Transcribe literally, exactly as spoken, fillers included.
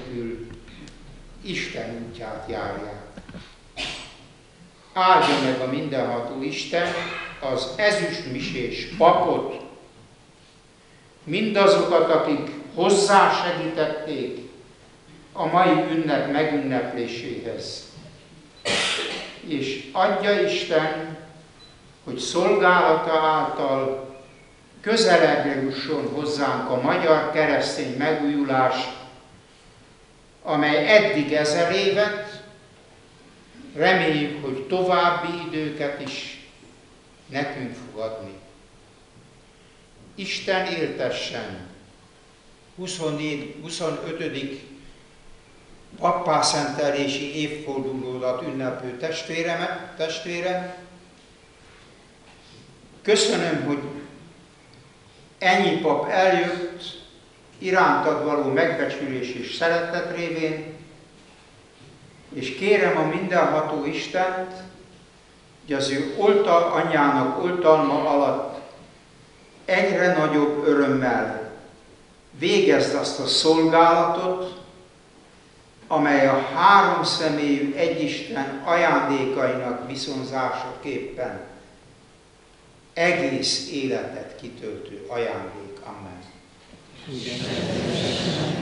nélkül Isten útját járják. Áldja meg a mindenható Isten az ezüstmisés papot, mindazokat, akik hozzásegítették a mai ünnep megünnepléséhez. És adja Isten, hogy szolgálata által közelebbre jusson hozzánk a magyar keresztény megújulás, amely eddig ezer évet, reméljük, hogy további időket is nekünk fog adni. Isten éltessen huszonötödik pappászentelési évfordulódat ünneplő testvéremet, testvérem. Köszönöm, hogy ennyi pap eljött, irántad való megbecsülés és szeretet révén, és kérem a mindenható Istent, hogy az ő oltal, anyjának oltalma alatt egyre nagyobb örömmel végezd azt a szolgálatot, amely a három személyű egyisten ajándékainak viszonzásaképpen egész életet kitöltő ajándék. Amen. Igen.